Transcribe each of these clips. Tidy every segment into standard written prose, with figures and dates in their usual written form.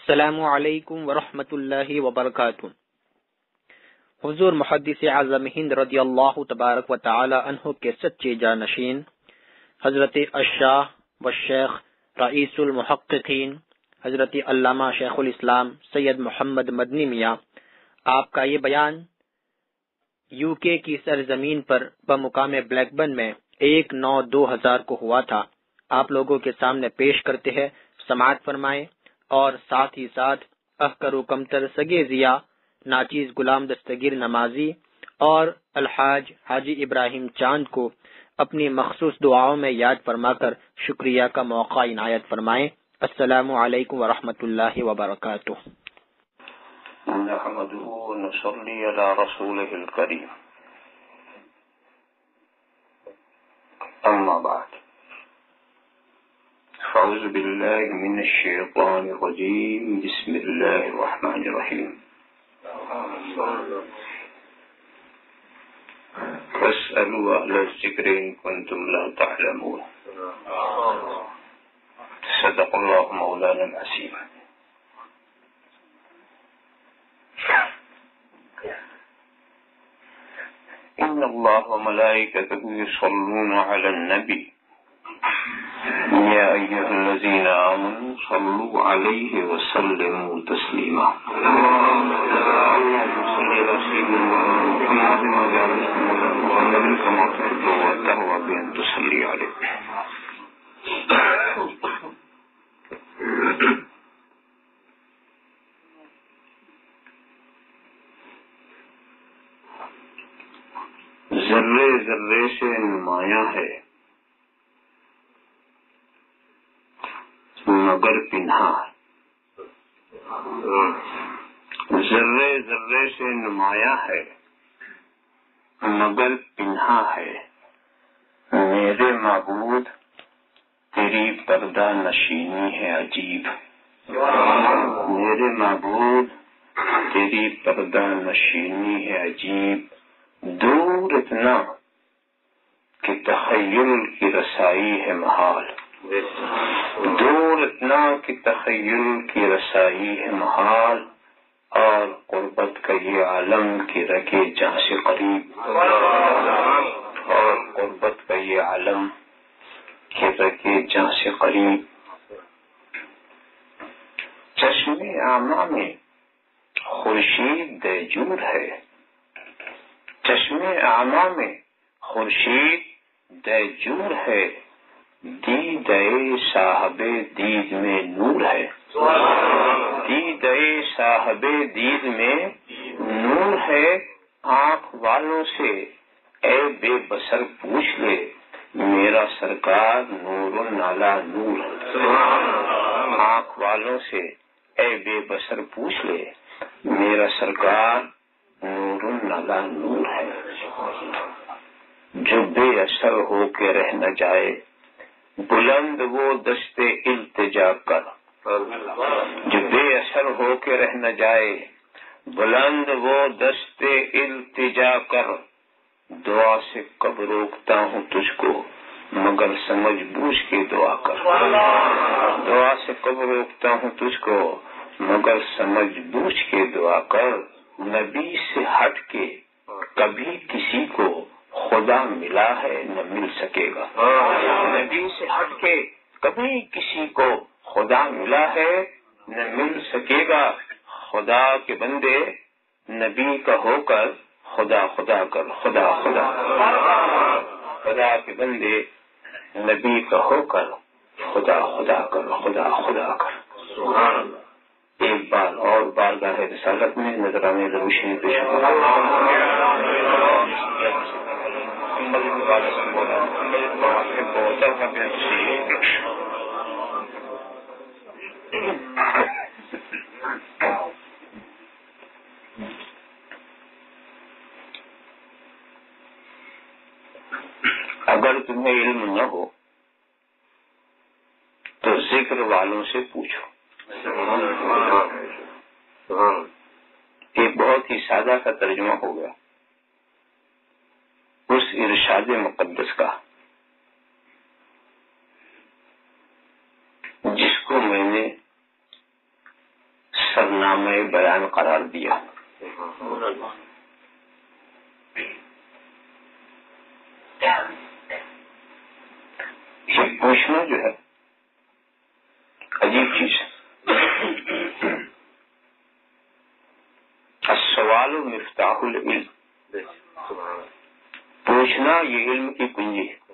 السلام علیکم ورحمۃ اللہ وبرکاتہ۔ حضور محدث اعظم ہند رضی اللہ تبارک و تعالی عنہ کے سچے جانشین حضرت الشاہ والشیخ رئیس المحققین حضرت علامہ شیخ الاسلام سید محمد مدنی میاں، آپ کا یہ بیان یو کے کی سرزمین پر بمقام بلیک بن میں 1/9/2000 کو ہوا تھا، آپ لوگوں کے سامنے پیش کرتے ہیں، سماعت فرمائیں اور ساتھ ہی ساتھ احکر و کمتر سگے ضیا ناچیز غلام دستگیر نمازی اور الحاج حاجی ابراہیم چاند کو اپنی مخصوص دعاؤں میں یاد فرما کر شکریہ کا موقع عنایت فرمائیں۔ السلام علیکم ورحمۃ اللہ وبرکاتہ۔ نحمده ونصلي على رسوله الكريم، أما بعد، أعوذ بالله من الشيطان الرجيم، بسم الله الرحمن الرحيم، فاسألوا أهل الذكر إن كنتم لا تعلمون، صدق الله مولانا العظيم۔ إن الله وملائكته يصلون على النبي يا أيها الذين آمنوا صلوا عليه وسلموا تسليما۔ اللهم صل على سيدنا محمد وعلى آله كما تحب وتهوى بأن تصلي عليه۔ ذرے ذرے سے نمایاں ہے مگر پنہا ہے، ذرے ذرے سے نمایاں ہے مگر پنہا ہے، میرے معبود تیری پردہ نشینی ہے عجیب، میرے معبود تیری پردہ نشینی ہے عجیب، دور اتنا کہ تخیل کی رسائی ہے محال، دور اتنا کہ تخیل کی رسائی ہے محال، اور قربت کا یہ عالم کی رگے جہاں سے قریب، اور قربت کا یہ عالم کی رگے جہاں سے قریب، چشم اعمیٰ میں خورشید دیجور ہے، چشم اعمیٰ میں خورشید دیجور ہے، دیدے صاحب دید میں نور ہے، دیدے صاحب دید میں نور ہے، آنکھ والوں سے اے بے بصر پوچھ لے، میرا سرکار نور نالا نور، آنکھ والوں سے اے بے بصر پوچھ لے، میرا سرکار نور نالا نور ہے، جو بے اثر ہو کے رہ نہ جائے، بلند وہ دست التجا کر، جو بے اثر ہو کے رہ نہ جائے، بلند وہ دست التجا کر، دعا سے کب روکتا ہوں تجھ کو مگر سمجھ بوجھ کے دعا کر، دعا سے کب روکتا ہوں تجھ کو مگر سمجھ بوجھ کے دعا کر، نبی سے ہٹ کے کبھی کسی کو خدا ملا ہے نہ مل سکے گا، نبی سے ہٹ کے کبھی کسی کو خدا ملا ہے نہ مل سکے گا، خدا کے بندے نبی کا ہو کر خدا خدا کر، خدا خدا، خدا کے بندے نبی کا ہو کر خدا خدا کر، خدا خدا کر۔ ایک بار اور بارگاہ رسالت میں نذرانے دروشی پیش اگر تمہیں علم نہ ہو تو ذکر والوں سے پوچھو۔ ایک بہت ہی سادہ کا ترجمہ ہو گیا اس ارشاد مقدس کا جس کو میں نے نامہ بیان قرار دیا. یہ پوچھنا جو ہے عجیب چیز ہے. السوال مفتاح العلم. پوچھنا یہ علم کی کنجی ہے.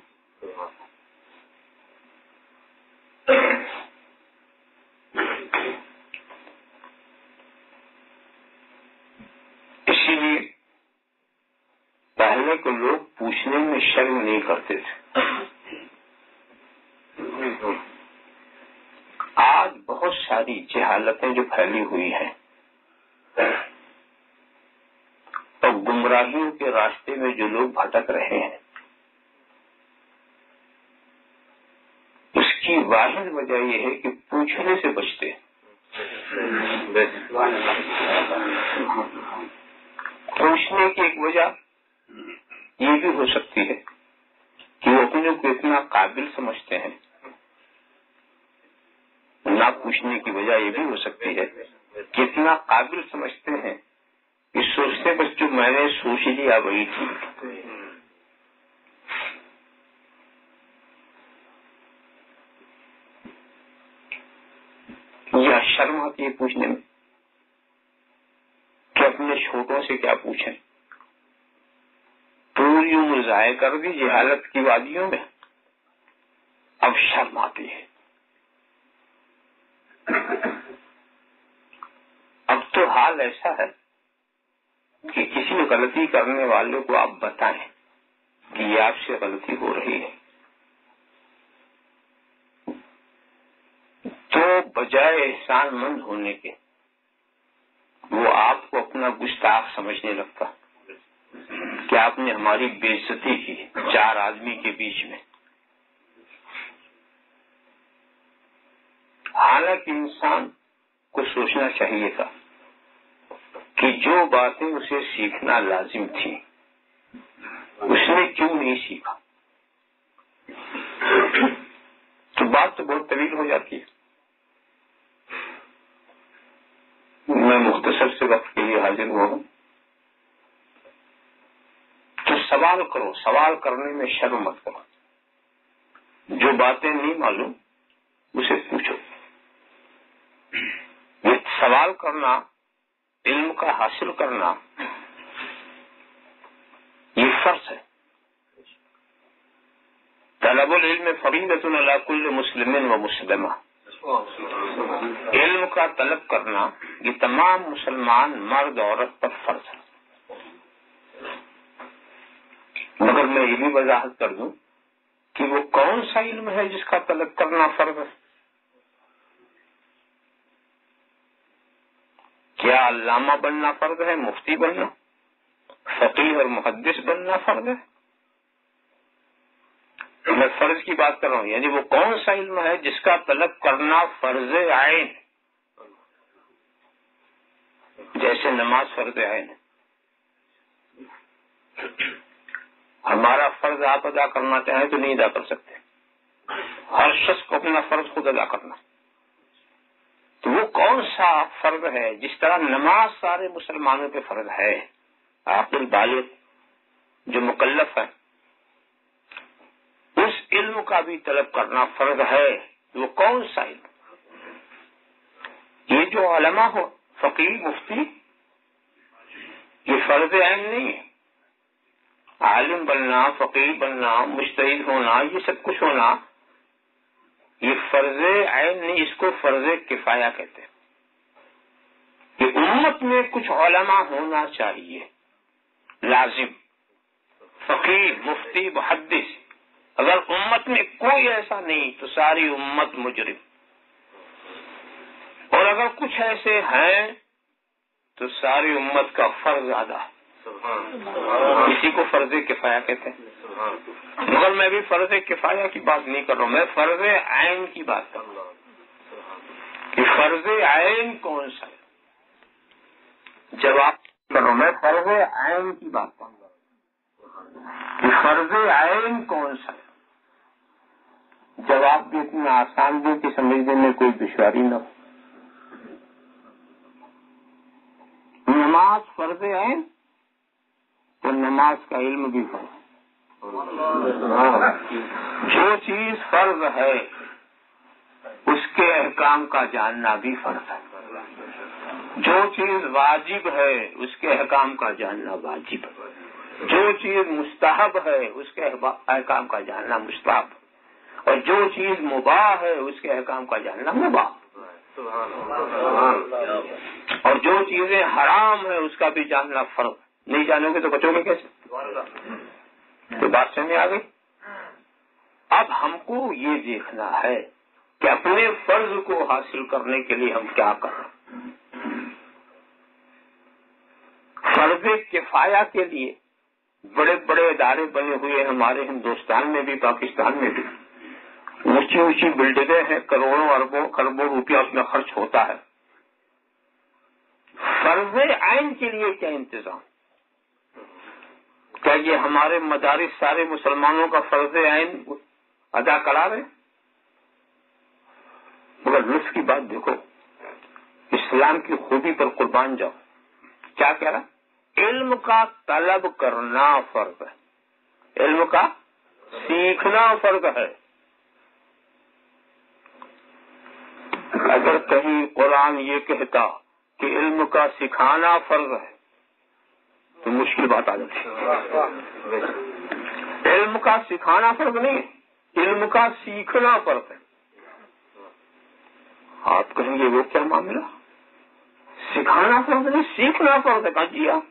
اسی لیے پہلے کو لوگ پوچھنے میں شرم نہیں کرتے تھے. آج بہت ساری جہالتیں جو پھیلی ہوئی ہیں اور گمراہیوں کے راستے میں جو لوگ بھٹک رہے ہیں، اس کی واحد وجہ یہ ہے کہ پوچھنے سے بچتے ہیں. پوچھنے کی ایک وجہ یہ بھی ہو سکتی ہے کہ وہ اپنے کو اتنا قابل سمجھتے ہیں. نہ پوچھنے کی وجہ یہ بھی ہو سکتی ہے کہ اتنا قابل سمجھتے ہیں کہ سوچتے بس جو میں نے سوچ لیا وہی ٹھیک. یا شرم آتی ہے پوچھنے میں کہ اپنے چھوٹوں سے کیا پوچھیں. پوری عمر ضائع کر دی جہالت کی وادیوں میں، اب شرم آتی ہے. اب تو حال ایسا ہے کہ کسی غلطی کرنے والے کو آپ بتائیں کہ یہ آپ سے غلطی ہو رہی ہے، تو بجائے احسان مند ہونے کے وہ آپ کو اپنا گستاخ سمجھنے لگتا کہ آپ نے ہماری بے عزتی کی 4 آدمی کے بیچ میں. حالانکہ انسان کو سوچنا چاہیے تھا کہ جو باتیں اسے سیکھنا لازم تھی اس نے کیوں نہیں سیکھا. تو بات تو بہت طویل ہو جاتی ہے. میں مختصر سے وقت کے لیے حاضر ہوا ہوں. تو سوال کرو، سوال کرنے میں شرم مت کرو. جو باتیں نہیں معلوم اسے پوچھو. یہ سوال کرنا، علم کا حاصل کرنا، یہ فرض ہے. طلب العلم فریضۃ علی کل مسلم و مسلمہ. علم کا طلب کرنا یہ تمام مسلمان مرد عورت پر فرض ہے. مگر میں یہ بھی وضاحت کر دوں کہ وہ کون سا علم ہے جس کا طلب کرنا فرض ہے. کیا علامہ بننا فرض ہے، مفتی بننا، فقیہ اور محدث بننا فرض ہے؟ میں فرض کی بات کر رہا ہوں، یعنی وہ کون سا علم ہے جس کا طلب کرنا فرض عین، جیسے نماز فرض عین ہے. ہمارا فرض آپ ادا کرنا چاہیں تو نہیں ادا کر سکتے. ہر شخص کو اپنا فرض خود ادا کرنا. تو وہ کون سا فرض ہے جس طرح نماز سارے مسلمانوں پہ فرض ہے، عاقل بالغ جو مکلف ہے، اس علم کا بھی طلب کرنا فرض ہے. وہ کون سا علم؟ یہ جو علماء ہو، فقیہ، مفتی، یہ فرض عین نہیں ہے. عالم بننا، فقیہ بننا، مجتہد ہونا، یہ سب کچھ ہونا یہ فرض عین نہیں، اس کو فرض کفایہ کہتے ہیں. کہ امت میں کچھ علماء ہونا چاہیے لازم، فقیہ، مفتی، محدث. اگر امت میں کوئی ایسا نہیں تو ساری امت مجرم، اور اگر کچھ ایسے ہیں تو ساری امت کا فرض ادا. اسی کو فرض کفایہ کہتے ہیں. مگر میں بھی فرض کفایہ کی بات نہیں کر رہا ہوں، میں فرض عین کی بات کر رہا ہوں کہ فرض عین کون سا ہے. جواب کر رہا ہوں، میں فرض عین کی بات کر رہا ہوں کہ فرض عین کون سا ہے. جواب بھی اتنا آسان دے کہ سمجھنے میں کوئی دشواری نہ ہو. نماز فرض عین تو نماز کا علم بھی فرض. جو چیز فرض ہے اس کے احکام کا جاننا بھی فرض ہے. جو چیز واجب ہے اس کے احکام کا جاننا واجب ہے. جو چیز مستحب ہے اس کے احکام کا جاننا مستحب. اور جو چیز مباح ہے اس کے احکام کا جاننا مباح. اور جو چیزیں حرام ہے اس کا بھی جاننا فرض. نہیں جانو گے تو بچو گے کیسے؟ تو بات سمجھ آ گئی. اب ہم کو یہ دیکھنا ہے کہ اپنے فرض کو حاصل کرنے کے لیے ہم کیا کریں. فرض کفایہ کے لیے بڑے بڑے ادارے بنے ہوئے ہمارے ہندوستان میں بھی پاکستان میں بھی. اونچی اونچی بلڈنگیں ہیں, کروڑوں اربوں خربوں روپیہ اس میں خرچ ہوتا ہے. فرض عین کے لیے کیا انتظام؟ کیا یہ ہمارے مدارس سارے مسلمانوں کا فرض عین ادا کرا رہے؟ مگر لطف کی بات دیکھو, اسلام کی خوبی پر قربان جاؤ. کیا کہہ رہا؟ علم کا طلب کرنا فرض ہے, علم کا سیکھنا فرض ہے. اگر کہیں قرآن یہ کہتا کہ علم کا سکھانا فرض ہے تو مشکل بات آ جاتی. علم کا سکھانا فرض نہیں, علم کا سیکھنا فرض ہے. آپ کہیں گے وہ کیا معاملہ؟ سکھانا فرض نہیں, سیکھنا فرض ہے. کہا جی آپ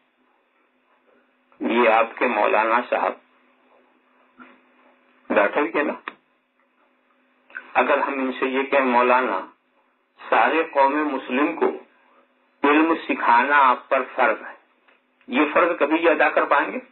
یہ آپ کے مولانا صاحب بیٹھے ہوئے نا, اگر ہم ان سے یہ کہیں مولانا سارے قوم مسلم کو علم سکھانا آپ پر فرض ہے, یہ فرض کبھی یہ ادا کر پائیں گے؟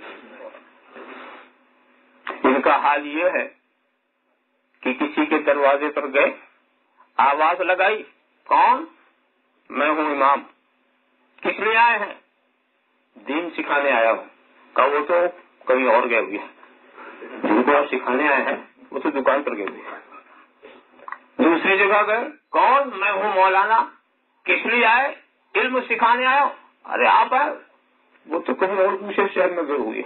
ان کا حال یہ ہے کہ کسی کے دروازے پر گئے, آواز لگائی, کون؟ میں ہوں امام. کس لیے آئے ہیں؟ دین سکھانے آیا ہوں. کہا وہ تو کہیں اور گئے ہوئے ہیں, جن کو آپ سکھانے آئے ہیں وہ تو دکان پر گئے ہوئے ہیں. دوسری جگہ گئے, کون؟ میں ہوں مولانا. کس لیے آئے؟ علم سکھانے آیا ہوں. ارے آپ آئے, وہ تو کہیں اور دوسرے شہر میں گئے ہوئے.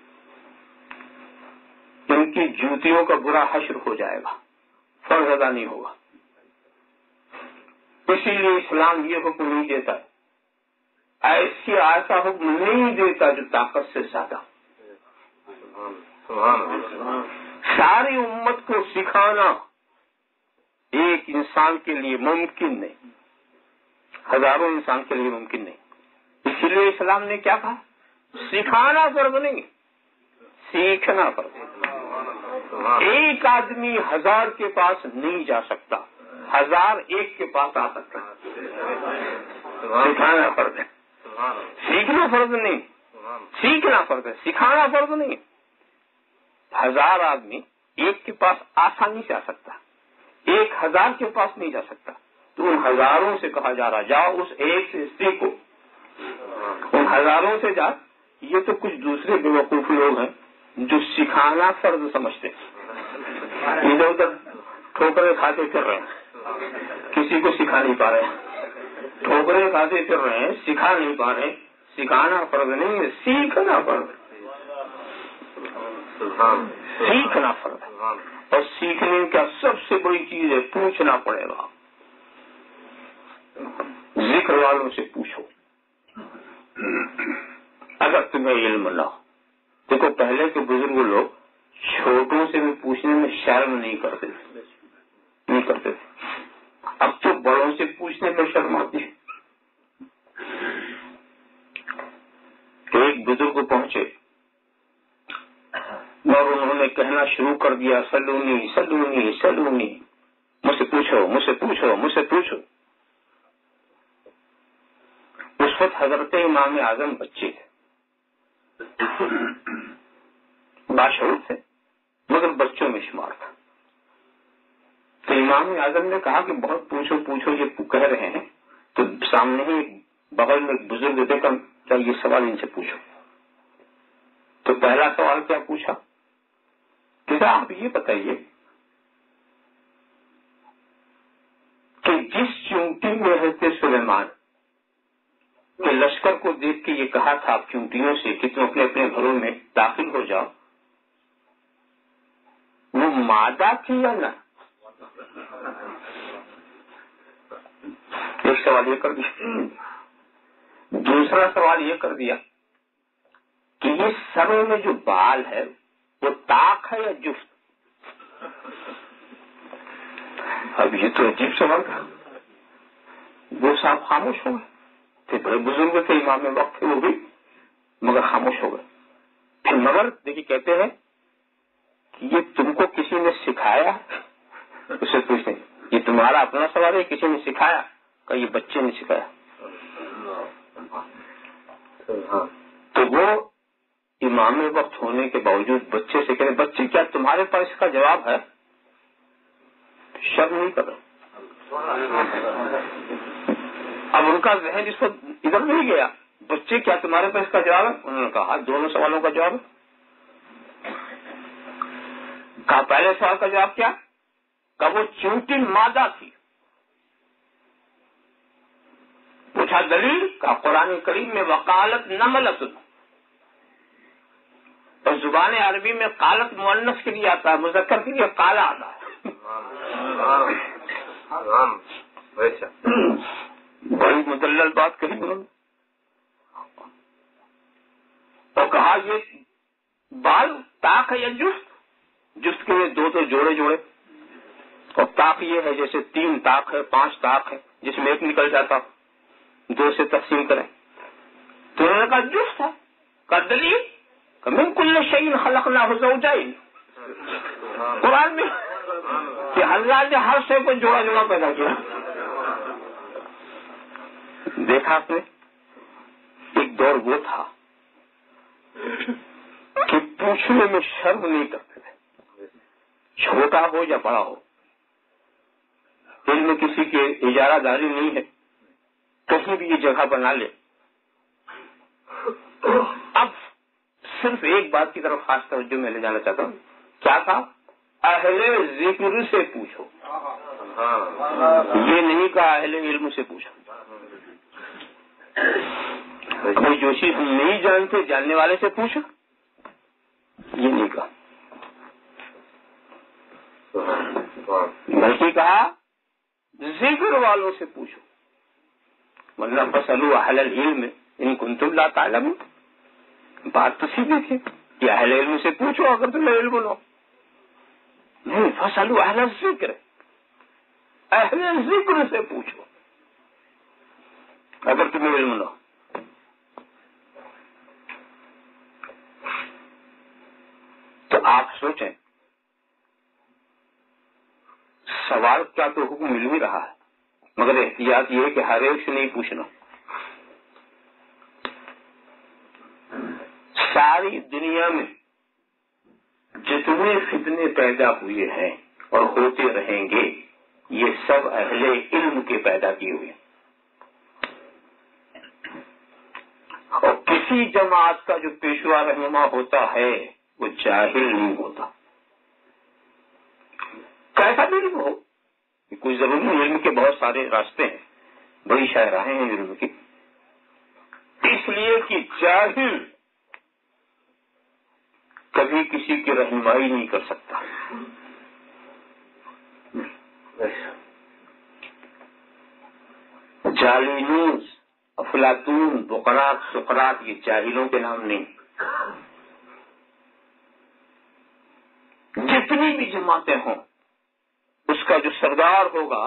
ان کی جوتیوں کا برا حشر ہو جائے گا, فرض ادا نہیں ہوگا. اسی لیے اسلام یہ حکم نہیں دیتا, ایسا حکم نہیں دیتا جو طاقت سے زیادہ. ساری امت کو سکھانا ایک انسان کے لیے ممکن نہیں, ہزاروں انسان کے لیے ممکن نہیں. اسی لیے اسلام نے کیا کہا؟ سکھانا فرض نہیں, سیکھنا فرض. ایک آدمی 1000 کے پاس نہیں جا سکتا, 1000 ایک کے پاس آ سکتا ہے. سکھانا فرض ہے, سیکھنا فرض نہیں. سیکھنا فرض ہے, سکھانا فرض نہیں. 1000 آدمی ایک کے پاس آسانی سے آ سکتا, 1000 کے پاس نہیں جا سکتا. تو ان ہزاروں سے کہا جا رہا جاؤ اس ایک سے سیکھو, ان ہزاروں سے جا. یہ تو کچھ دوسرے بیوقوف لوگ ہیں جو سکھانا فرض سمجھتے ہیں, ادھر ادھر ٹھوکریں کھاتے پھر رہے ہیں, کسی کو سکھا نہیں پا رہے ہیں. ٹھوکریں کھاتے پھر رہے ہیں, سکھا نہیں پا رہے. سکھانا فرض نہیں ہے, سیکھنا فرض ہے. سیکھنا فرض ہے. اور سیکھنے کا سب سے بڑی چیز ہے پوچھنا پڑے گا. ذکر والوں سے پوچھو اگر تمہیں علم نہ ہو. دیکھو پہلے کے بزرگ لوگ چھوٹوں سے بھی پوچھنے میں شرم نہیں کرتے تھے. اب تو بڑوں سے پوچھنے میں شرم آتی ہے. ایک بزرگ پہنچے اور انہوں نے کہنا شروع کر دیا, سلونی سلونی سلونی, مجھ سے پوچھو مجھ سے پوچھو مجھ سے پوچھو. اس وقت حضرت امام اعظم بچے تھے, باشعور تھے مگر بچوں میں شمار تھا. تو امام اعظم نے کہا کہ بہت پوچھو پوچھو یہ کہہ رہے ہیں. تو سامنے ہی بغل میں ایک بزرگ دیکھا, کیا یہ سوال ان سے پوچھو. تو پہلا سوال کیا پوچھا کہ آپ یہ بتائیے کہ جس چونٹی میں رہتے سلیمان کہ لشکر کو دیکھ کے یہ کہا تھا چونٹیوں سے کہ تم اپنے اپنے گھروں میں داخل ہو جاؤ، وہ مادہ تھی یا نہ؟ ایک سوال یہ کر دیا، دوسرا سوال یہ کر دیا کہ یہ سر میں جو بال ہے وہ طاق ہے یا جفت؟ اب یہ تو عجیب سوال تھا. وہ صاحب خاموش ہو گئے تھے، بڑے بزرگ تھے، امام وقت تھے وہ بھی، مگر خاموش ہو گئے. پھر مگر دیکھیے کہتے ہیں کہ یہ تم کو کسی نے سکھایا؟ اسے پوچھتے یہ تمہارا اپنا سوال ہے، کسی نے سکھایا؟ کہ یہ بچے نے سکھایا. تو وہ امام وقت ہونے کے باوجود بچے سے کہتے بچے کیا تمہارے پاس اس کا جواب ہے؟ شرم نہیں کر رہے. اب ان کا ذہن اس وقت ادھر نہیں گیا، بچے کیا تمہارے پاس اس کا جواب ہے؟ انہوں نے کہا دونوں سوالوں کا جواب ہے. کہا پہلے سوال کا جواب کیا؟ کہ وہ چونٹی مادہ تھی. پوچھا دلیل؟ کہ قرآن کریم میں وقالت نملت، اور زبان عربی میں قالت مؤنث کے لیے آتا ہے، مذکر کے لیے قالا آتا ہے. بڑی مدلل بات کہی انہوں نے، اور کہا یہ بال طاق ہے یا جفت؟ جفت کے لیے دو تو جوڑے جوڑے، اور طاق یہ ہے جیسے 3 طاق ہے 5 طاق ہے جس میں ایک نکل جاتا، 2 سے تقسیم کریں. تو انہوں نے کہا جفت ہے. کا دلیل؟ کہ من کل شیء خلقناه زوجین، قرآن میں کہ اللہ نے ہر شے کو جوڑا جوڑا پیدا کیا. دیکھا آپ نے، ایک دور وہ تھا کہ پوچھنے میں شرم نہیں کرتے تھے، چھوٹا ہو یا بڑا ہو. علم کسی کے اجارہ داری نہیں ہے، کہیں بھی یہ جگہ بنا لے. اب صرف ایک بات کی طرف خاص توجہ میں لے جانا چاہتا ہوں. کیا تھا؟ اہل ذکر سے پوچھو، یہ نہیں کہا اہل علم سے پوچھو. کوئی جو چیز نہیں جانتے جاننے والے سے پوچھو، یہ نہیں کہا، بلکہ کہا ذکر والوں سے پوچھو. مطلب فاسألوا اہل العلم ان کنتم لا تعلمون. بات تو سیدھی تھی کہ اہل علم سے پوچھو اگر تمہیں علم نہ ہو. نہیں، فاسألوا اہل الذکر، اہل ذکر سے پوچھو اگر تمہیں علم نہ ہو. تو آپ سوچیں، سوال کا تو حکم مل ہی رہا ہے، مگر احتیاط یہ ہے کہ ہر ایک سے نہیں پوچھنا. ساری دنیا میں جتنے فتنے پیدا ہوئے ہیں اور ہوتے رہیں گے یہ سب اہل علم کے پیدا کیے ہوئے ہیں. اور کسی جماعت کا جو پیشوا رہنما ہوتا ہے وہ جاہل نہیں ہوتا، کیسا بھی علم ہو. کوئی ضروری نہیں، علم کے بہت سارے راستے ہیں، بڑی شاہراہیں ہیں علم کی. اس لیے کہ جاہل کبھی کسی کی رہنمائی نہیں کر سکتا. جالینوس، افلاطون، سقراط یہ جاہلوں کے نام نہیں. جتنی بھی جماعتیں ہوں اس کا جو سردار ہوگا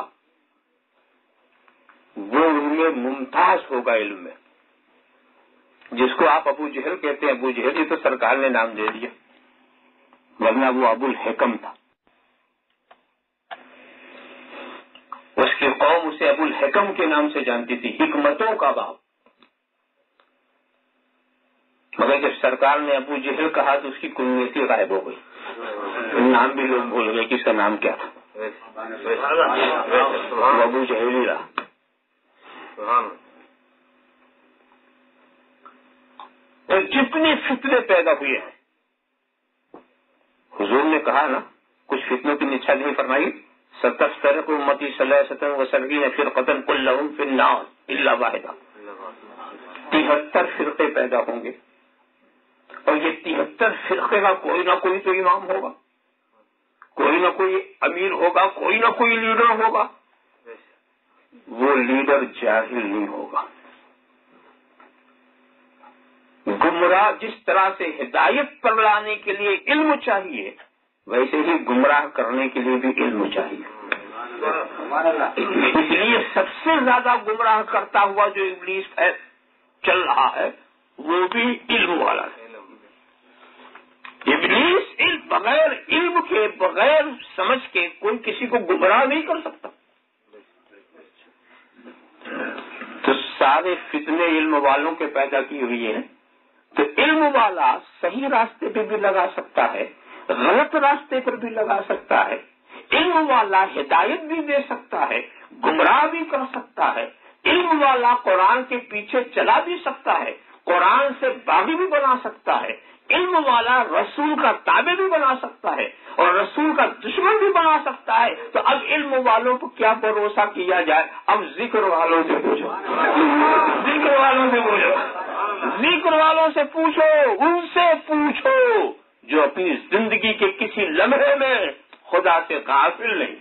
وہ ان میں ممتاز ہوگا علم میں. جس کو آپ ابو جہل کہتے ہیں، ابو جہل یہ تو سرکار نے نام دے دیا، ورنہ وہ ابو الحکم تھا. اس کی قوم اسے ابو الحکم کے نام سے جانتی تھی، حکمتوں کا باپ. مگر جب سرکار نے ابو جہل کہا تو اس کی کنویتی غائب ہو گئی، نام بھی لوگ بھول گئے کہ اس کا نام کیا تھا. ابو جہل ہی رہا. اور جتنے فتنے پیدا ہوئے ہیں، حضور نے کہا نا کچھ فتنوں کی نشاندہی فرمائی، ستفترق امتی صلی اللہ علیہ وسلم وسلمین فرقۃ کلہم فی النار الا واحدہ. 73 فرقے پیدا ہوں گے، اور یہ 73 فرقے کا کوئی نہ کوئی تو امام ہوگا، کوئی نہ کوئی امیر ہوگا، کوئی نہ کوئی لیڈر ہوگا. وہ لیڈر جاہل نہیں ہوگا. گمراہ جس طرح سے ہدایت پر لانے کے لیے علم چاہیے، ویسے ہی گمراہ کرنے کے لیے بھی علم چاہیے. اس لیے سب سے زیادہ گمراہ کرتا ہوا جو ابلیس ہے چل رہا ہے وہ بھی علم والا ہے. ابلیس بغیر علم کے، بغیر سمجھ کے کوئی کسی کو گمراہ نہیں کر سکتا. تو سارے فتنے علم والوں کے پیدا کی ہوئی ہیں. تو علم والا صحیح راستے پہ بھی لگا سکتا ہے، غلط راستے پر بھی لگا سکتا ہے. علم والا ہدایت بھی دے سکتا ہے، گمراہ بھی کر سکتا ہے. علم والا قرآن کے پیچھے چلا بھی سکتا ہے، قرآن سے باغی بھی بنا سکتا ہے. علم والا رسول کا تابع بھی بنا سکتا ہے اور رسول کا دشمن بھی بنا سکتا ہے. تو اب علم والوں کو کیا بھروسہ کیا جائے؟ اب ذکر والوں سے پوچھو، ذکر والوں سے پوچھو، ذکر والوں سے پوچھو، ان سے پوچھو جو اپنی زندگی کے کسی لمحے میں خدا سے غافل نہیں،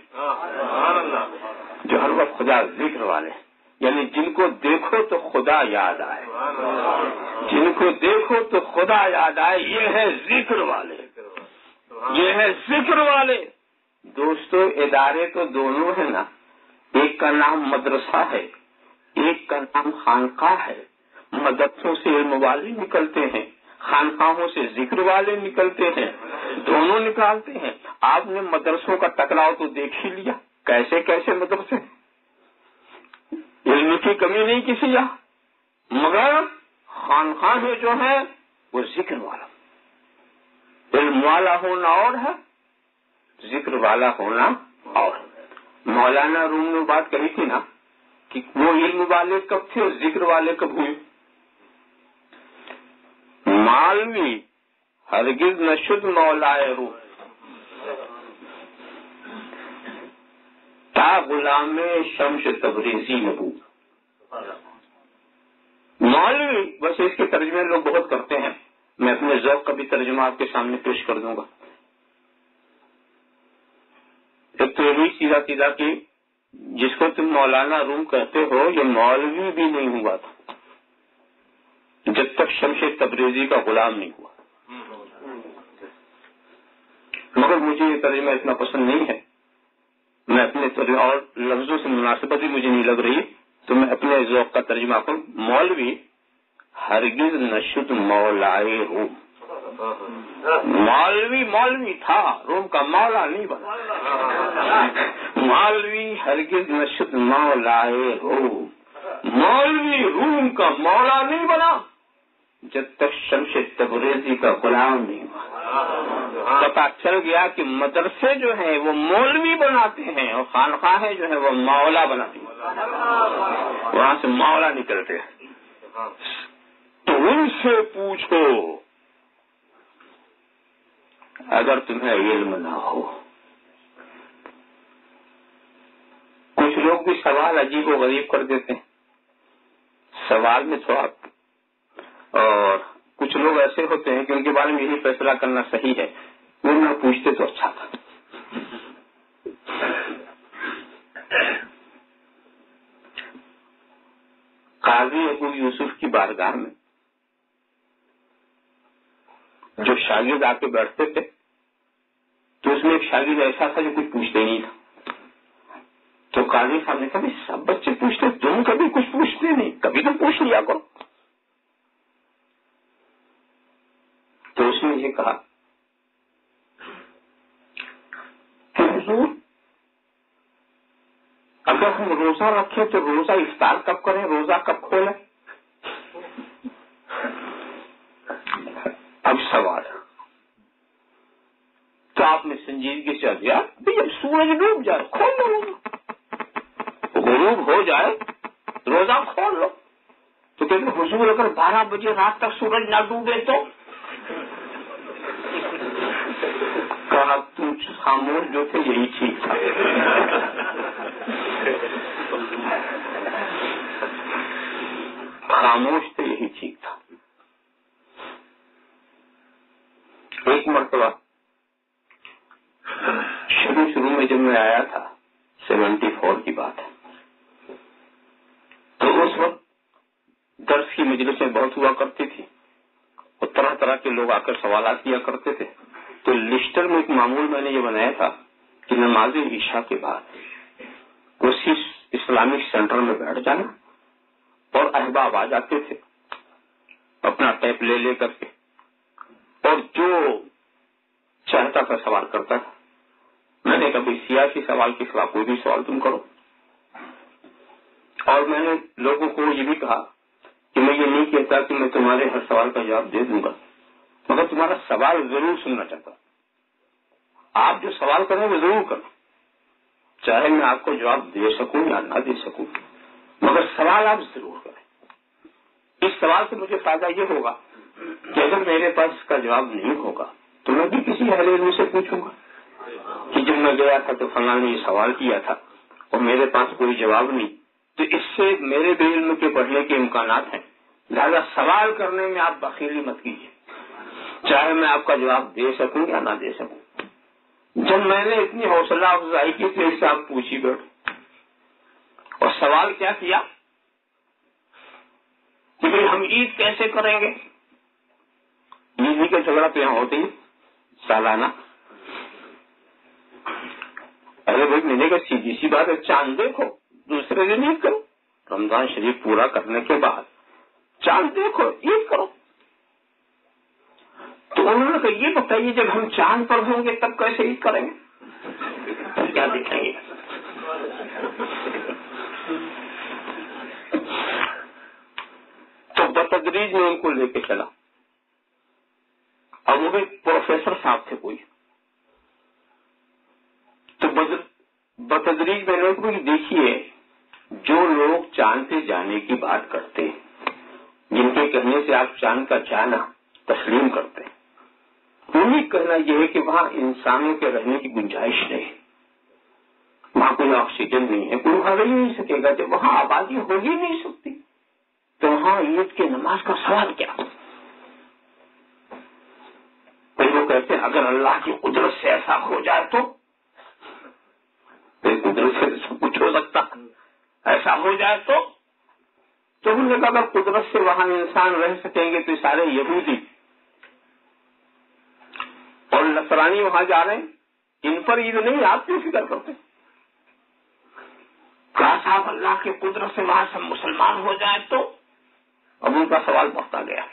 جو ہر وقت خدا ذکر والے، یعنی جن کو دیکھو تو خدا یاد آئے، جن کو دیکھو تو خدا یاد آئے. یہ ہے ذکر والے، یہ ہے ذکر والے. دوستو ادارے تو دونوں ہیں نا، ایک کا نام مدرسہ ہے، ایک کا نام خانقاہ ہے. مدرسوں سے علم والے نکلتے ہیں، خانقاہوں سے ذکر والے نکلتے ہیں، دونوں نکالتے ہیں. آپ نے مدرسوں کا ٹکراؤ تو دیکھ ہی لیا، کیسے کیسے مدرسے، علم کی کمی نہیں کسی یہاں، مگر خانقاہ جو ہے وہ ذکر والا. علم والا ہونا اور ہے، ذکر والا ہونا اور. مولانا روم نے بات کہی تھی نا کہ وہ علم والے کب تھے اور ذکر والے کب ہوئے. مالوی ہرگز نہ شد مولائے روح تا غلام شمس تبریزی نبو. مولوی بس اس کے ترجمے لوگ بہت کرتے ہیں، میں اپنے ذوق کا بھی ترجمہ آپ کے سامنے پیش کر دوں گا. ایک تو یہی سیدھا سیدھا کہ جس کو تم مولانا روم کہتے ہو یہ مولوی بھی نہیں ہوا تھا جب تک شمس تبریزی کا غلام نہیں ہوا. مگر مجھے یہ ترجمہ اتنا پسند نہیں ہے، میں اپنے ترجمہ اور لفظوں سے مناسبت بھی مجھے نہیں لگ رہی، تو میں اپنے ذوق کا ترجمہ کروں. مولوی ہرگز نشد مولائے روم. مولوی مولوی تھا، روم کا مولا نہیں بنا. مولوی ہرگز نشد مولائے روم، مولوی روم کا مولا نہیں بنا جب تک شمس تبریزی کا غلام نہیں ہوا. پتا چل گیا کہ مدرسے جو ہیں وہ مولوی بناتے ہیں اور خانقاہیں جو ہیں وہ مولا بناتی ہیں، وہاں سے مولا نکلتے ہیں. تو ان سے پوچھو اگر تمہیں علم نہ ہو. کچھ لوگ بھی سوال عجیب و غریب کر دیتے ہیں سوال میں تھوڑا، اور کچھ لوگ ایسے ہوتے ہیں کہ ان کے بارے میں یہی فیصلہ کرنا صحیح ہے وہ نہ پوچھتے تو اچھا تھا. قاضی ابو یوسف کی بارگاہ میں جو شاگرد آ کے بیٹھتے تھے تو اس میں ایک شاگرد ایسا تھا جو کچھ پوچھتے ہی نہیں تھا. تو قاضی صاحب نے کہا سب بچے پوچھتے، تم کبھی کچھ پوچھتے نہیں، کبھی تو پوچھ لیا کرو. تو اس نے یہ کہا کہ حضور اگر ہم روزہ رکھیں تو روزہ افطار کب کریں، روزہ کب کھولیں؟ اب سوال تو آپ نے سنجیدگی سے دیا جب سورج ڈوب جائے کھول لو روزہ، غروب ہو جائے روزہ کھول لو. تو کہتے حضور اگر 12 بجے رات تک سورج نہ ڈوبے تو کہا تم خاموش جو تھے یہی ٹھیک تھا. خاموش تھے، یہی ٹھیک تھا. ایک مرتبہ شروع میں جب میں آیا تھا 74 کی بات ہے، تو اس وقت درس کی مجلسیں بہت ہوا کرتی تھی اور طرح طرح کے لوگ آ کر سوالات کیا کرتے تھے. تو لسٹر میں ایک معمول میں نے یہ بنایا تھا کہ نماز عشاء کے بعد اسی اسلامک سینٹر میں بیٹھ جانا اور احباب آ جاتے تھے اپنا ٹیپ لے کر کے، اور جو چاہتا تھا سوال کرتا تھا. میں نے کبھی سیاسی سوال کے خلاف کوئی بھی سوال تم کرو، اور میں نے لوگوں کو یہ بھی کہا کہ میں یہ نہیں کہتا کہ میں تمہارے ہر سوال کا جواب دے دوں گا، مگر تمہارا سوال ضرور سننا چاہتا. آپ جو سوال کریں وہ ضرور کریں، چاہے میں آپ کو جواب دے سکوں یا نہ دے سکوں، مگر سوال آپ ضرور کریں. اس سوال سے مجھے فائدہ یہ ہوگا کہ اگر میرے پاس اس کا جواب نہیں ہوگا تو میں بھی کسی اہل علم سے پوچھوں گا کہ جب میں گیا تھا تو فلاں نے یہ سوال کیا تھا اور میرے پاس کوئی جواب نہیں، تو اس سے میرے بے علم کے پڑھنے کے امکانات ہیں. لہذا سوال کرنے میں آپ بخیلی مت کیجیے، چاہے میں آپ کا جواب دے سکوں یا نہ دے سکوں. جب میں نے اتنی حوصلہ افزائی کی تو اس سے آپ پوچھی بیٹھو. اور سوال کیا کیا کہ بھائی ہم عید کیسے کریں گے؟ عید کا جھگڑا تو یہاں ہوتے ہی سالانہ. ارے بھائی میں نے کہا سیدھی سی بات ہے، چاند دیکھو دوسرے دن عید کرو، رمضان شریف پورا کرنے کے بعد چاند دیکھو عید کرو. تو انہوں نے کہا یہ بتائیے جب ہم چاند پر ہوں گے تب کیسے عید کریں گے؟ کیا دیکھیں گے؟ تو بتدریج میں ان کو لے کے چلا، اور وہ بھی پروفیسر صاحب تھے کوئی. تو بتدریج میں نے ان کو دیکھیے جو لوگ چاند پہ جانے کی بات کرتے ہیں، جن کے کہنے سے آپ چاند کا جانا تسلیم کرتے ہیں، انہیں کہنا یہ ہے کہ وہاں انسانوں کے رہنے کی گنجائش نہیں، وہاں کوئی آکسیجن نہیں ہے، کوئی وہاں رہ نہیں سکے گا. جب وہاں آبادی ہو ہی نہیں سکتی تو وہاں عید کی نماز کا سوال کیا؟ وہ کہتے ہیں اگر اللہ کی قدرت سے ایسا ہو جائے تو قدرت سے سب کچھ ہو سکتا، ایسا ہو جائے تو انہوں نے کہا اگر قدرت سے وہاں انسان رہ سکیں گے تو سارے یہودی اور نصرانی وہاں جا رہے ہیں، ان پر عید نہیں، آپ کیوں فکر کرتے؟ کہا صاحب اللہ کی قدرت سے وہاں سب مسلمان ہو جائے تو؟ اب ان کا سوال بڑھتا گیا.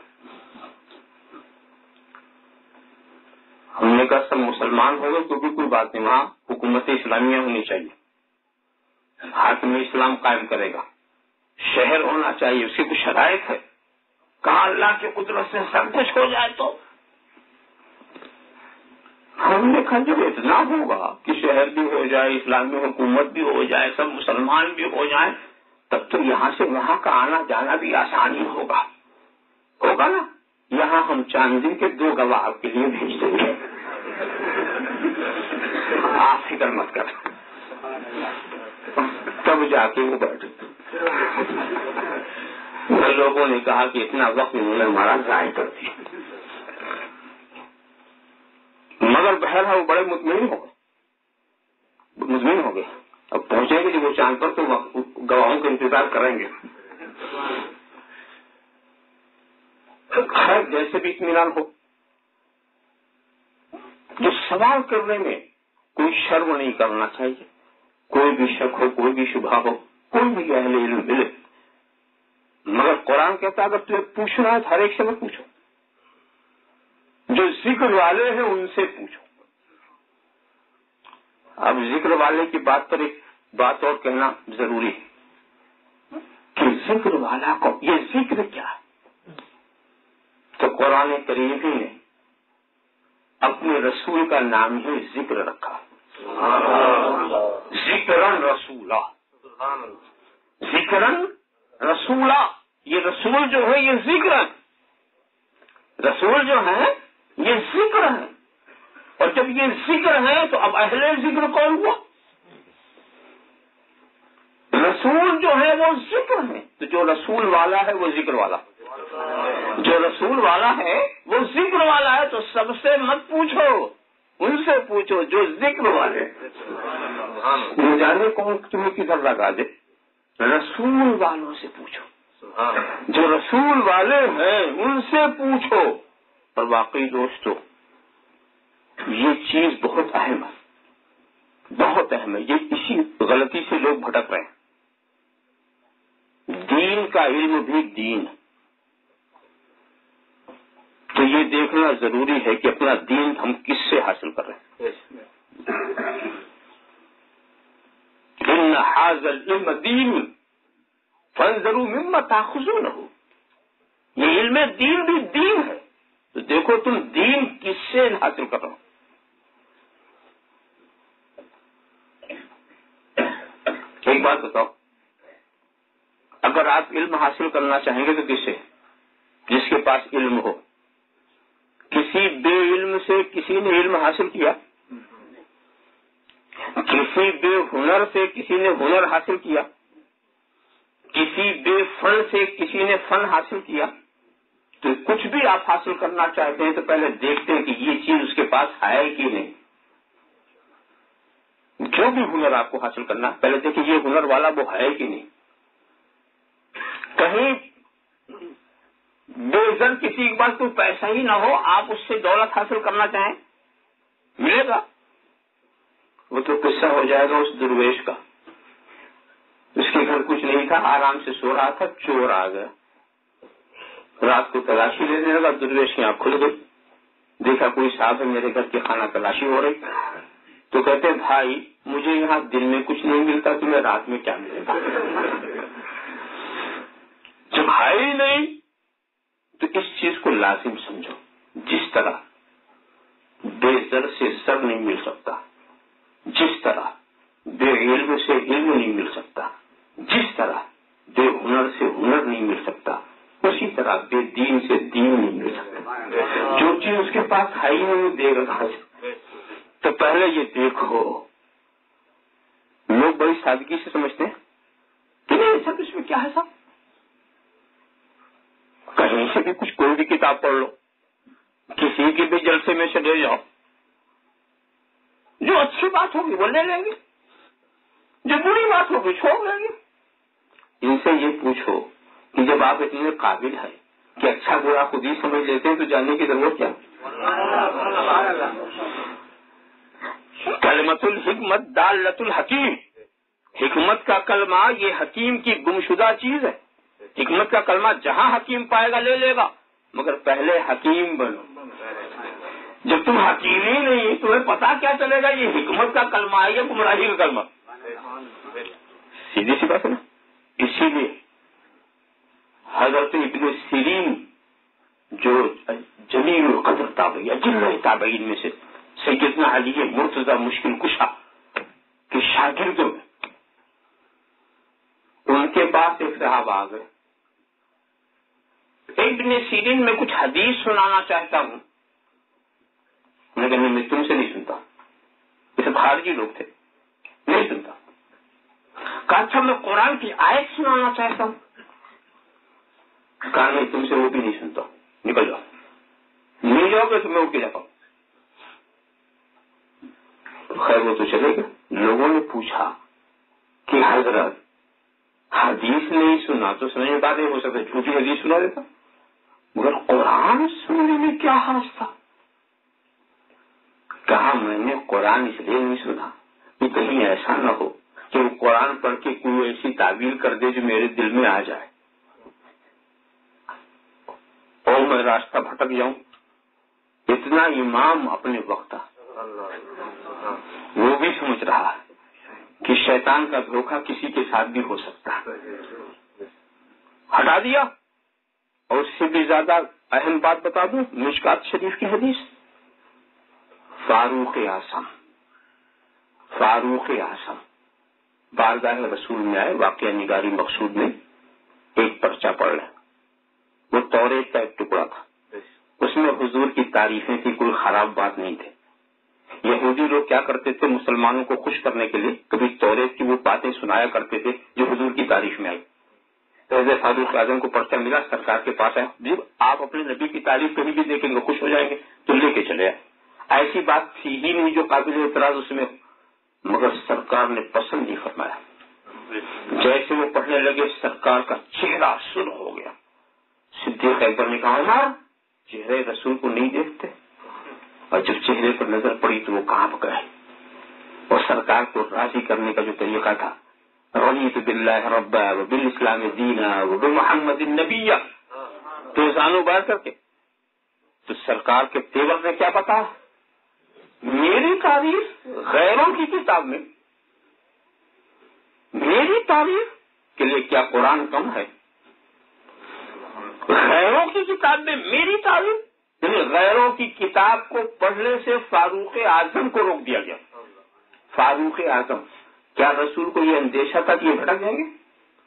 ہم نے کہا سب مسلمان ہو گئے تو بھی کوئی بات نہیں، وہاں حکومت اسلامیہ ہونی چاہیے، حاکم اسلام قائم کرے گا، شہر ہونا چاہیے، اس کی کچھ شرائط ہے. کہا اللہ کی قدرت سے سب کچھ ہو جائے تو؟ ہم نے کہا جب اتنا ہوگا کہ شہر بھی ہو جائے، اسلامی حکومت بھی ہو جائے، سب مسلمان بھی ہو جائیں، تب تو یہاں سے وہاں کا آنا جانا بھی آسانی ہوگا نا. یہاں ہم چاندی کے 2 گواہ آپ کے لیے بھیج دیں گے، آپ فکر مت کر. تب جا کے وہ بیٹھے. لوگوں نے کہا کہ اتنا وقت انہوں نے ہمارا ضائع کر دیا، مگر بہرحال وہ بڑے مطمئن ہو گئے. اب پہنچیں گے جب وہ چاند پر تو گواہوں کا انتظار کریں گے. خیر جیسے بھی اطمینان ہو، جو سوال کرنے میں کوئی شرم نہیں کرنا چاہیے، کوئی بھی شک ہو، کوئی بھی شبہ ہو، کوئی بھی اہل علم ملے. مگر قرآن کہتا ہے اگر تمہیں پوچھنا ہے تو ہر ایک سے مت پوچھو، جو ذکر والے ہیں ان سے پوچھو. اب ذکر والے کی بات پر ایک بات اور کہنا ضروری ہے کہ ذکر والا کو یہ ذکر کیا ہے؟ تو قرآن کریم ہی نے اپنے رسول کا نام ہی ذکر رکھا، ذکرن رسولا، ذکرن رسولا. یہ رسول جو ہے یہ ذکر ہے، رسول جو ہے یہ ذکر ہے. اور جب یہ ذکر ہے تو اب اہل ذکر کون ہوا؟ رسول جو ہے وہ ذکر ہے، تو جو رسول والا ہے وہ ذکر والا، جو رسول والا ہے وہ ذکر والا ہے، تو سب سے مت پوچھو، ان سے پوچھو جو ذکر والے، وہ جانے کون تمہیں کدھر لگا دے، رسول والوں سے پوچھو، جو رسول والے ہیں ان سے پوچھو۔ اور واقعی دوستو یہ چیز بہت اہم ہے، بہت اہم ہے، یہ اسی غلطی سے لوگ بھٹک رہے ہیں۔ دین کا علم بھی دین ہے، تو یہ دیکھنا ضروری ہے کہ اپنا دین ہم کس سے حاصل کر رہے ہیں۔ ان ھذا العلم دین فانظروا مما تاخذونہ، یہ علم دین بھی دین ہے، تو دیکھو تم دین کس سے حاصل کر رہے ہو۔ ایک بات بتاؤ، اگر آپ علم حاصل کرنا چاہیں گے تو کس سے؟ جس کے پاس علم ہو۔ کسی بے علم سے کسی نے علم حاصل کیا؟ کسی بے ہنر سے کسی نے ہنر حاصل کیا؟ کسی بے فن سے کسی نے فن حاصل کیا؟ تو کچھ بھی آپ حاصل کرنا چاہتے ہیں تو پہلے دیکھتے ہیں کہ یہ چیز اس کے پاس ہے کہ نہیں۔ جو بھی ہنر آپ کو حاصل کرنا پہلے دیکھیں یہ ہنر والا وہ ہے کہ نہیں۔ کہیں بے زن کسی کے پاس کوئی پیسہ ہی نہ ہو، آپ اس سے دولت حاصل کرنا چاہیں، ملے گا؟ وہ تو قصہ ہو جائے گا اس درویش کا، اس کے گھر کچھ نہیں تھا، آرام سے سو رہا تھا، چور آ گیا، رات کو تلاشی لینے لگا، درویش کی آنکھ کھل گئی، دیکھا کوئی صاحب ہے میرے گھر کی خانہ تلاشی ہو رہی، تو کہتے بھائی مجھے یہاں دن میں کچھ نہیں ملتا، تمہیں رات میں کیا ملے گا؟ جب ہے ہی نہیں تو اس چیز کو لازم سمجھو، جس طرح بے زر سے زر نہیں مل سکتا، جس طرح بے علم سے علم نہیں مل سکتا، جس طرح بے ہنر سے ہنر نہیں مل سکتا، اسی طرح بے دین سے دین نہیں مل سکتا۔ جو چیز اس کے پاس ہے ہی نہیں وہ دے گا کہاں سے؟ تو پہلے یہ دیکھو، لوگ بڑی سادگی سے سمجھتے ہیں کہ نہیں سب اس میں کیا ہے، صاحب کہیں سے بھی کچھ کوئی بھی کتاب پڑھ لو، کسی کے بھی جلسے میں سے لے جاؤ، جو اچھی بات ہوگی وہ لے لیں گے، جو بری بات ہوگی چھوڑ لیں گے۔ ان سے یہ پوچھو کہ جب آپ اتنے قابل ہیں کہ اچھا برا خود ہی سمجھ لیتے ہیں تو جاننے کی ضرورت کیا؟ کلمۃ الحکمت دالۃ الحکیم، حکمت کا کلمہ یہ حکیم کی گمشدہ چیز ہے۔ حکمت کا کلمہ جہاں حکیم پائے گا لے لے گا، مگر پہلے حکیم بنو۔ جب تم حکیم ہی نہیں تمہیں پتا کیا چلے گا یہ حکمت کا کلمہ ہے یا گمراہی کا کلمہ؟ سیدھی سی بات ہے نا۔ اسی لیے حضرت ابن سیرین جو جلیل القدر تابعی اجل تابعین میں سے سیدنا علی مرتضی مشکل کشا کے شاگردوں میں، ان کے پاس ایک صاحب آ گئے، ابن سیرین میں کچھ حدیث سنانا چاہتا ہوں۔ میں کہا میں تم سے نہیں سنتا، یہ سب خارجی لوگ تھے، نہیں سنتا۔ کہا اچھا میں قرآن کی آیت سنانا چاہتا ہوں۔ کہا نہیں تم سے وہ بھی نہیں سنتا، نکل جاؤ، نہیں جاؤ گے تو میں اٹھ کے جاتا ہوں۔ خیر وہ تو چلے گئے۔ لوگوں نے پوچھا کہ حضرت حدیث نہیں سنا تو سمجھ میں بات نہیں ہو سکتا، جھوٹی حدیث سنا دیتا، مگر قرآن سننے میں کیا حرج تھا؟ کہا میں نے قرآن اس لیے نہیں سنا کہ کہیں ایسا نہ ہو کہ وہ قرآن پڑھ کے کوئی ایسی تعبیر کر دے جو میرے دل میں آ جائے اور میں راستہ بھٹک جاؤں۔ اتنا امام اپنے وقت تھا، وہ بھی سمجھ رہا ہے کہ شیطان کا دھوکہ کسی کے ساتھ بھی ہو سکتا ہے، ہٹا دیا۔ اور اس سے بھی زیادہ اہم بات بتا دوں، مشکات شریف کی حدیث، فاروق اعظم بارگاہ رسول میں آئے، واقعہ نگاری مقصود میں ایک پرچہ پڑھ رہے، وہ توریت کا ایک ٹکڑا تھا، اس میں حضور کی تعریفیں تھی، کوئی خراب بات نہیں تھی۔ یہودی لوگ کیا کرتے تھے مسلمانوں کو خوش کرنے کے لیے کبھی توریت کی وہ باتیں سنایا کرتے تھے جو حضور کی تعریف میں آئی. تو حضرت فاروق اعظم کو پرچہ ملا, سرکار کے پاس آئے, جب آپ اپنے نبی کی تعریف کہیں بھی دیکھیں گے خوش ہو جائیں گے, تو لے کے چلے آئے. ایسی بات تھی ہی نہیں جو قابل اعتراض اس میں, مگر سرکار نے پسند نہیں فرمایا. جیسے وہ پڑھنے لگے سرکار کا چہرہ سرخ ہو گیا. صدیق اکبر نے کہا عمر چہرے رسول کو نہیں دیکھتے, اور جب چہرے پر نظر پڑی تو وہ کانپ گئے. اور سرکار کو راضی کرنے کا جو طریقہ تھا, رضیت باللہ ربا وبالاسلام دینا وبمحمد النبی, تو زانو بار کر کے, تو سرکار کے تیور نے کیا پتا, میری تعریف غیروں کی کتاب میں, میری تعریف کے لیے کیا قرآن کم ہے؟ غیروں کی کتاب میں میری تعریف, یعنی غیروں کی کتاب کو پڑھنے سے فاروق اعظم کو روک دیا گیا. فاروق اعظم, کیا رسول کو یہ اندیشہ تھا کہ یہ بھٹک جائیں گے؟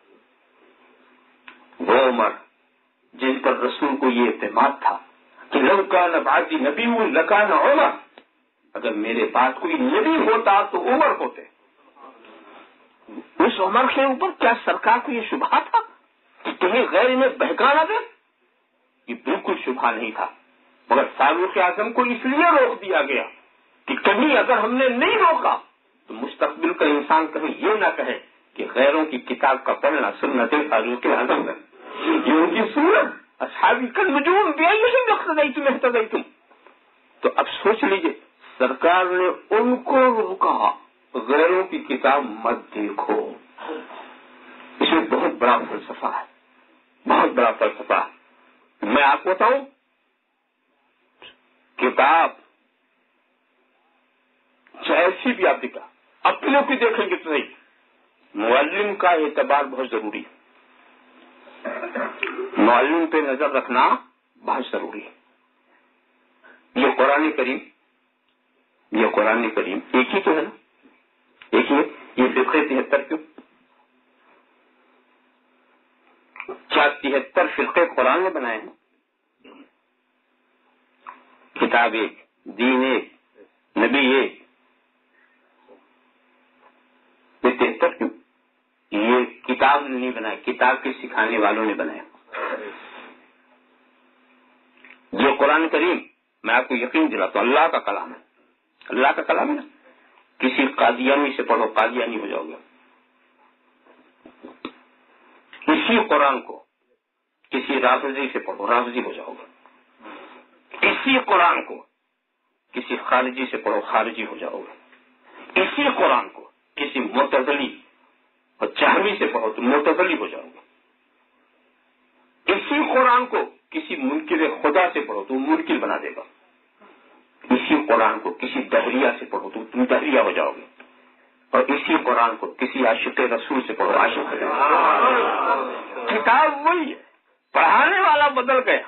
وہ عمر جن پر رسول کو یہ اعتماد تھا کہ لو کان بعدی نبی لکان عمر, اگر میرے بعد کوئی نبی ہوتا تو عمر ہوتے. اس عمر کے اوپر کیا سرکار کو یہ شبہ تھا کہ کہیں غیر انہیں بہکا نہ دے؟ یہ بالکل شبہ نہیں تھا, مگر فاروق اعظم کو اس لیے روک دیا گیا کہ کہیں اگر ہم نے نہیں روکا تو مستقبل کا انسان کہیں یہ نہ کہے کہ غیروں کی کتاب کا پڑھنا سنت فاروق اعظم ہے, یہ ان کی سنت اصحابی کالنجوم بأيهم اقتديتم اهتديتم. تو اب سوچ لیجئے سرکار نے ان کو روکا, غیروں کی کتاب مت دیکھو. اس میں بہت بڑا فلسفہ ہے, بہت بڑا فلسفہ. میں آپ کو بتاؤں, کتاب جیسی بھی آپ دکھا اپنے کو دیکھیں گے تو نہیں, معلم کا اعتبار بہت ضروری ہے, معلم پہ نظر رکھنا بہت ضروری ہے. یہ قرآن کریم, یہ قرآن کریم ایک ہی تو ہے نا, ایک ہی ہے. یہ فقہ 73 کیوں, کیا 73 فرقے قرآن نے بنائے ہیں؟ کتاب ایک, دین ایک, نبی ایک, یہ 73 کیوں؟ یہ کتاب نے نہیں بنایا, کتاب کے سکھانے والوں نے بنایا. یہ قرآن کریم میں آپ کو یقین دلاتا ہوں اللہ کا کلام ہے, اللہ کا کلام ہے نا. کسی قادیانی سے پڑھو قادیانی ہو جاؤ گے. اسی قرآن کو کسی رافضی سے پڑھو رافضی ہو جاؤ گے. اسی قرآن کو کسی خارجی سے پڑھو خارجی ہو جاؤ گے. اسی قرآن کو کسی معتزلی اور جہمی سے پڑھو تو معتزلی ہو جاؤ گے. اسی قرآن کو کسی منکر خدا سے پڑھو تو منکر بنا دے گا. اسی قرآن کو کسی دہریہ سے پڑھو تو تم دہریہ ہو جاؤ گے. اور اسی قرآن کو کسی عاشق رسول سے پڑھو عاشق ہو جاؤ گے. کتاب وہی ہے, پڑھانے والا بدل گیا.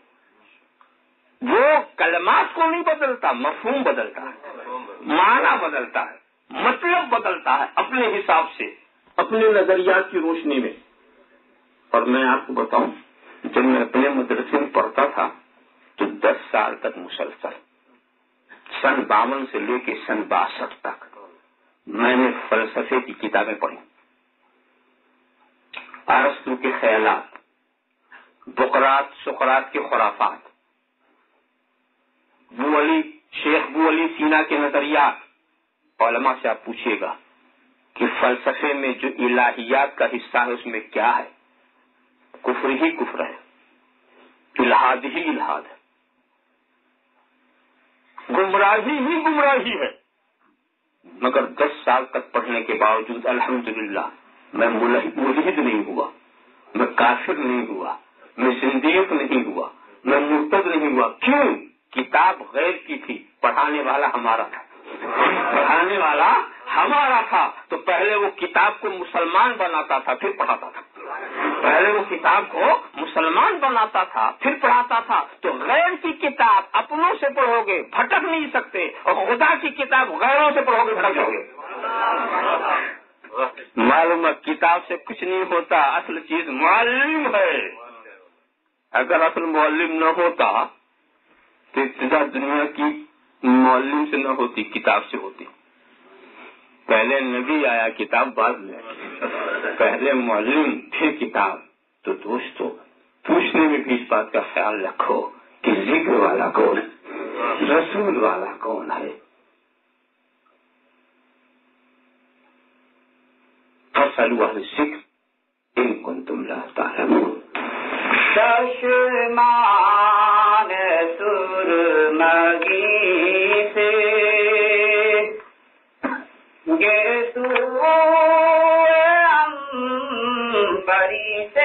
وہ کلمات کو نہیں بدلتا, مفہوم بدلتا ہے, معنی بدلتا ہے, مطلب بدلتا ہے اپنے حساب سے, اپنے نظریات کی روشنی میں. اور میں آپ کو بتاؤں, جب میں اپنے مدرسے میں پڑھتا تھا تو 10 سال تک مسلسل سن 52 سے لے کے سن 62 تک میں نے فلسفے کی کتابیں پڑھی. ارسطو کے خیالات, سقراط کے خرافات, شیخ بو علی سینا کے نظریات. علماء سے آپ پوچھیے گا کہ فلسفے میں جو الہیات کا حصہ ہے اس میں کیا ہے؟ کفر ہی کفر ہے, الہاد ہی الہاد ہے, گمراہی ہی گمراہی ہے. مگر 10 سال تک پڑھنے کے باوجود الحمدللہ میں ملحد نہیں ہوا, میں کافر نہیں ہوا, میں زندیق نہیں ہوا, میں مرتد نہیں ہوا. کیوں؟ کتاب غیر کی تھی, پڑھانے والا ہمارا تھا. پڑھانے والا ہمارا تھا تو پہلے وہ کتاب کو مسلمان بناتا تھا پھر پڑھاتا تھا. پہلے وہ کتاب کو مسلمان بناتا تھا پھر پڑھاتا تھا. تو غیر کی کتاب اپنوں سے پڑھو گے بھٹک نہیں سکتے, اور خدا کی کتاب غیروں سے پڑھو گے بھٹک جاؤ گے. معلوم ہے کتاب سے کچھ نہیں ہوتا, اصل چیز معلم ہے. اگر اصل معلم نہ ہوتا تو ابتدا دنیا کی معلم سے نہ ہوتی، کتاب سے ہوتی. پہلے نبی آیا، کتاب بعد میں. پہلے معلم پھر کتاب. تو دوستو پوچھنے میں بھی اس بات کا خیال رکھو کہ ذکر والا کون ہے، رسول والا کون ہے. فاسألوا اہل الذکر ان کنتم لا تعلمون. چشمان سرمگی سے گیسو امبری سے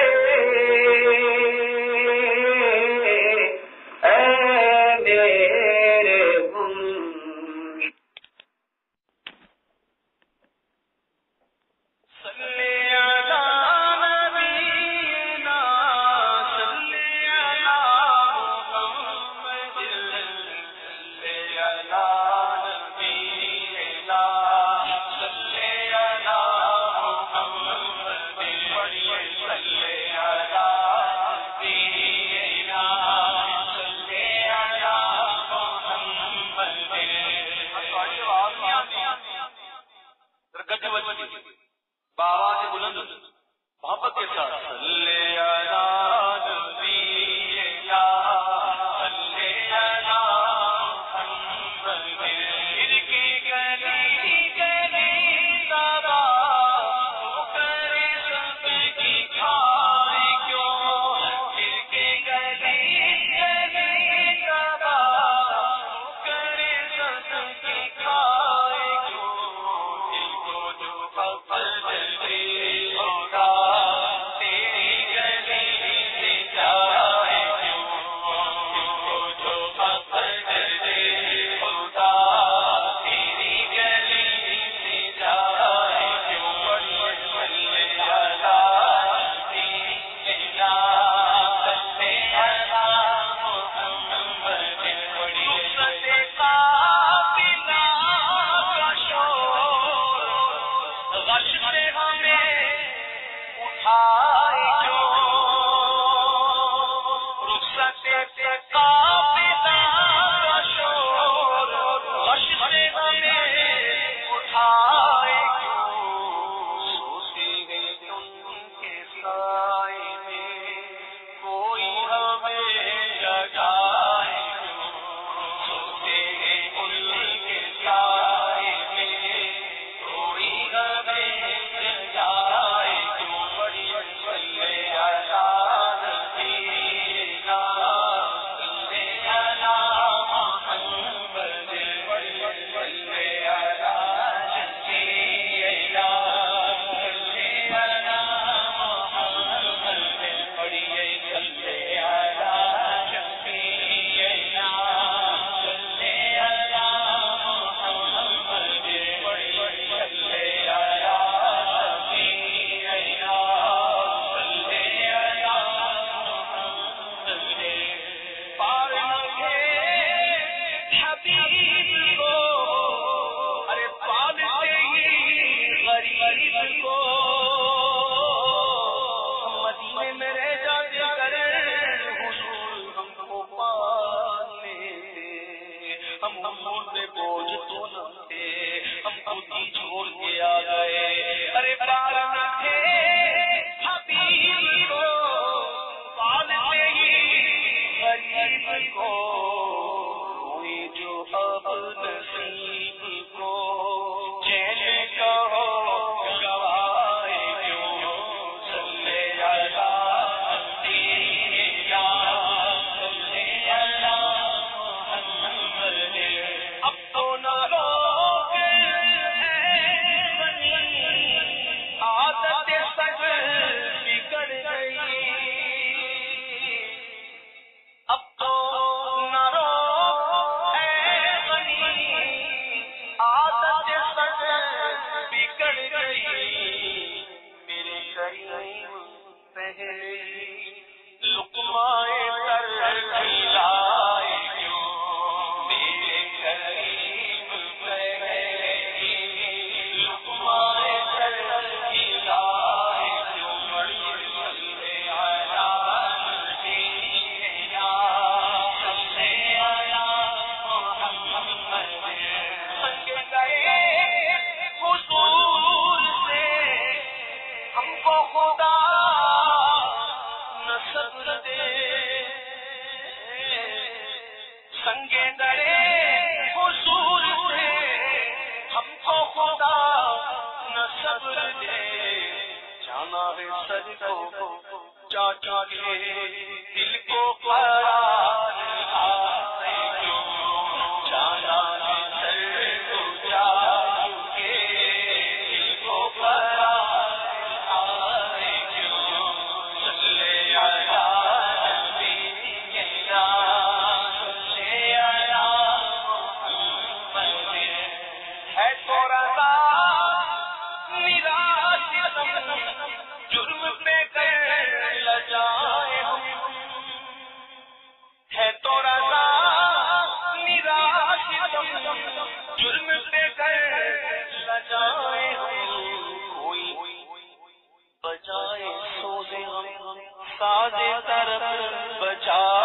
جانا ہے سر کو چاچا کے دل کو قرار آئے کیوں جانا ہے سر کو چاچا کے دل کو قرار آئے کیوں چلے آیا نبی کے نام چلے آیا محمد ہے تو رضا جرم پہ کر لجائے ہم ہے تو رضا نراش جرم پہ کر لجائے ہم کوئی بجائے سوزے ہم سازے طرف بجائے